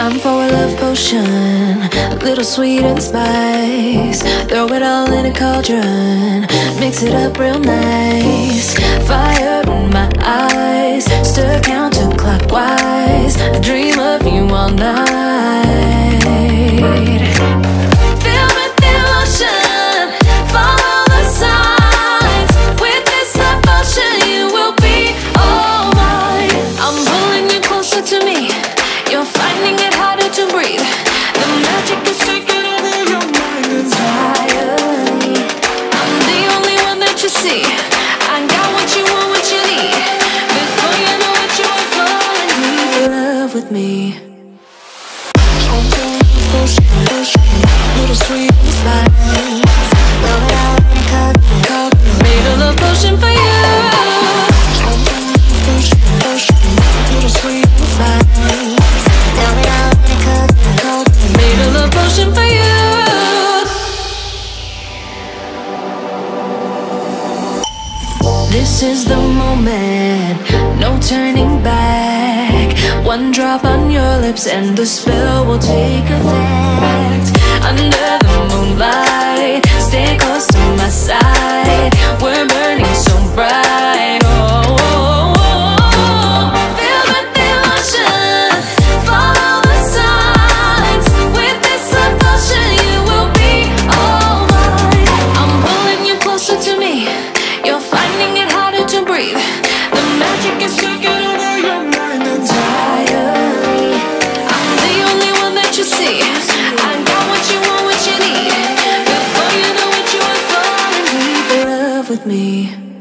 Time for a love potion, a little sweet and spice. Throw it all in a cauldron, mix it up real nice. Fire in my eyes, stir counterclockwise. I dream of you all night. Feel with devotion, follow the signs. With this devotion, you will be all mine. I'm pulling you closer to me. You're finding it harder to breathe. The magic is taking over your mind entirely. I'm the only one that you see. I got what you want, what you need. Before you know it, you are falling deep in love with me. Little sweet spice. Made a love potion for you. Little sweet spice. Made a love potion for you. This is the moment, no turning back. One drop on your lips and the spell will take effect. Under the moonlight, stay close to my side. We're burning so bright. Oh, oh, oh, oh. Feel the devotion, follow the signs. With this devotion, you will be all mine. I'm pulling you closer to me. You're finding it harder to breathe. The magic is taking over your mind entirely. I'm the only one that you see. I got what you want, what you need. Before you know it, you are falling deep in love with me.